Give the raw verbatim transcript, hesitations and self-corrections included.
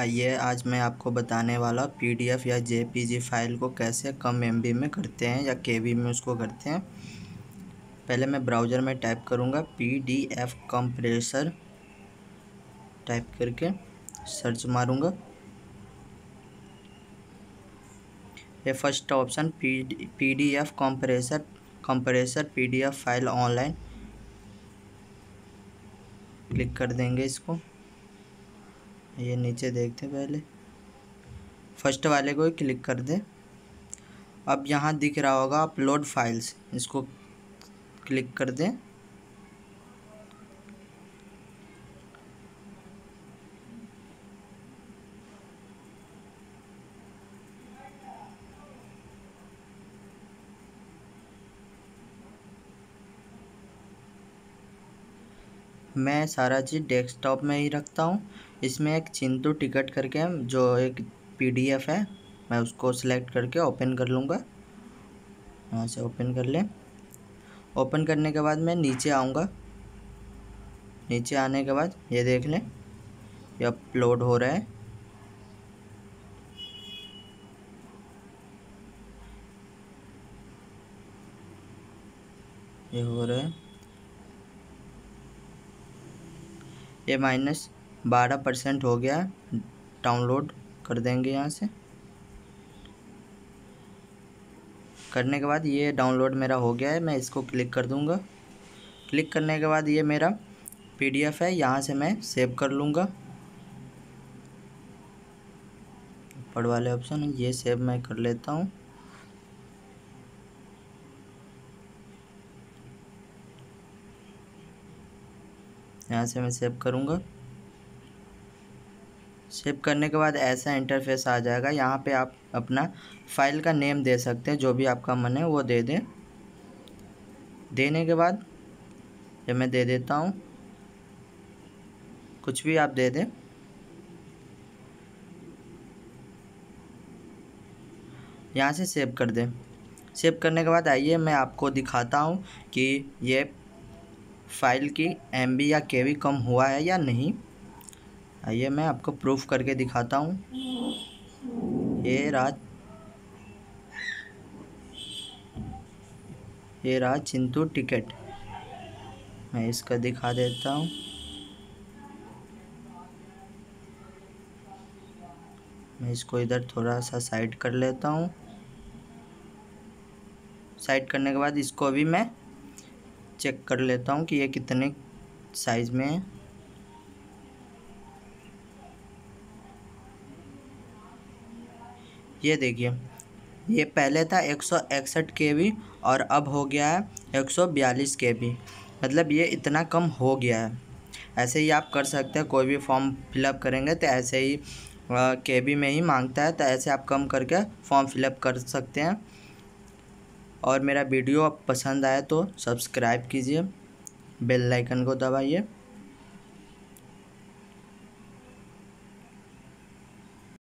आइए आज मैं आपको बताने वाला पीडीएफ या जेपीजी फाइल को कैसे कम एमबी में करते हैं या केबी में उसको करते हैं। पहले मैं ब्राउज़र में टाइप करूँगा पीडीएफ कंप्रेसर, टाइप करके सर्च मारूँगा। ये first option P PDF compressor compressor PDF file online, click कर देंगे इसको। ये नीचे देखते पहले फर्स्ट वाले को ही क्लिक कर दें। अब यहाँ दिख रहा होगा अपलोड फाइल्स, इसको क्लिक कर दें। मैं सारा चीज़ डेस्कटॉप में ही रखता हूँ। इसमें एक चिंटू टिकट करके जो एक पीडीएफ है, मैं उसको सिलेक्ट करके ओपन कर लूँगा। यहाँ से ओपन कर लें। ओपन करने के बाद मैं नीचे आऊँगा। नीचे आने के बाद ये देख लें, ये अपलोड हो रहा है। ये हो रहा है। ये माइनस बारह परसेंट हो गया, डाउनलोड कर देंगे। यहाँ से करने के बाद ये डाउनलोड मेरा हो गया है, मैं इसको क्लिक कर दूँगा। क्लिक करने के बाद ये मेरा पीडीएफ है, यहाँ से मैं सेव कर लूँगा। ऊपर वाले ऑप्शन ये सेव मैं कर लेता हूँ। यहाँ से मैं सेव करूँगा। सेव करने के बाद ऐसा इंटरफेस आ जाएगा। यहाँ पे आप अपना फाइल का नेम दे सकते हैं, जो भी आपका मन है वो दे दें। देने के बाद ये मैं दे देता हूँ, कुछ भी आप दे दें। यहाँ से सेव कर दें। सेव करने के बाद आइए मैं आपको दिखाता हूँ कि ये फाइल की एमबी या केबी कम हुआ है या नहीं। आइए मैं आपको प्रूफ करके दिखाता हूँ। ये रहा ये रहा चिंटू टिकट, मैं इसका दिखा देता हूँ। मैं इसको इधर थोड़ा सा साइड कर लेता हूँ। साइड करने के बाद इसको भी मैं चेक कर लेता हूँ कि ये कितने साइज़ में है। ये देखिए, ये पहले था एक सौ इकसठ के बी और अब हो गया है एक सौ बयालीस के बी, मतलब ये इतना कम हो गया है। ऐसे ही आप कर सकते हैं, कोई भी फॉर्म फिलअप करेंगे तो ऐसे ही के बी में ही मांगता है, तो ऐसे आप कम करके फॉर्म फिलअप कर सकते हैं। और मेरा वीडियो पसंद आए तो सब्सक्राइब कीजिए, बेल आइकन को दबाइए।